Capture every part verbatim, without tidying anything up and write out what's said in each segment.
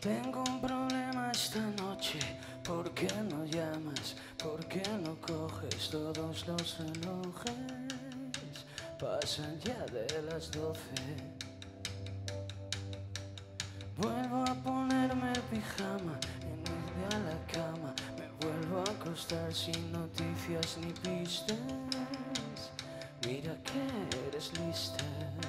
Tengo un problema esta noche. ¿Por qué no llamas? ¿Por qué no coges? Todos los relojes pasan ya de las doce. Vuelvo a ponerme el pijama, en irme a la cama. Me vuelvo a acostar sin noticias ni pistas. Mira que eres lista.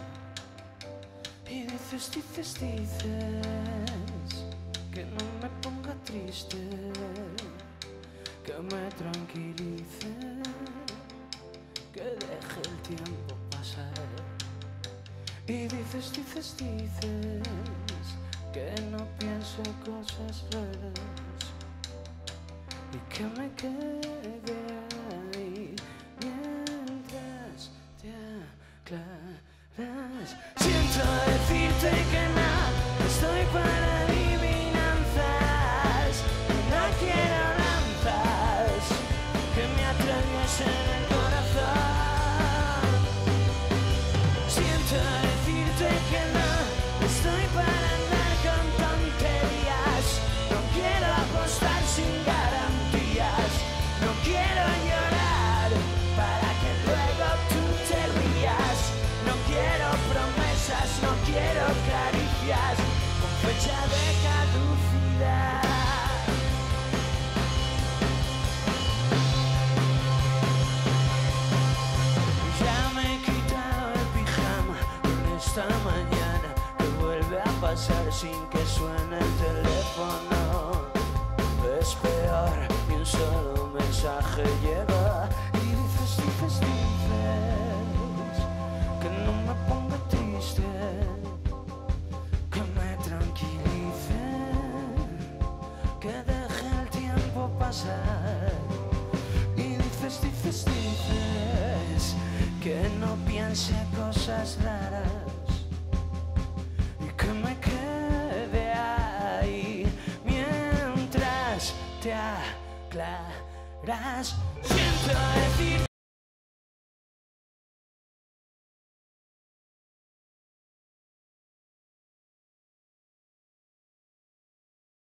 Y dices, dices, dices que no me ponga triste, que me tranquilice, que deje el tiempo pasar. Y dices, dices, dices que no piense cosas raras y que me quede ahí mientras te aclaras. Siento decirte que no estoy para adivinanzas, no quiero lanzas que me atraviesen el corazón. Siento decirte que no estoy para andar con tonterías, no quiero apostar sin garantías, no quiero llorar para que luego tú te rías, no quiero promesas, no quiero caricias con fecha de caducidad. Ya me he quitado el pijama en esta mañana que vuelve a pasar sin que suene el teléfono. Es peor y un solo mensaje llega y dices, dices, dices que no me ponga triste, que me tranquilice, que deje el tiempo pasar. Y dices, dices, dices que no piense cosas raras y que me quede ahí mientras te aclaras. Siento decir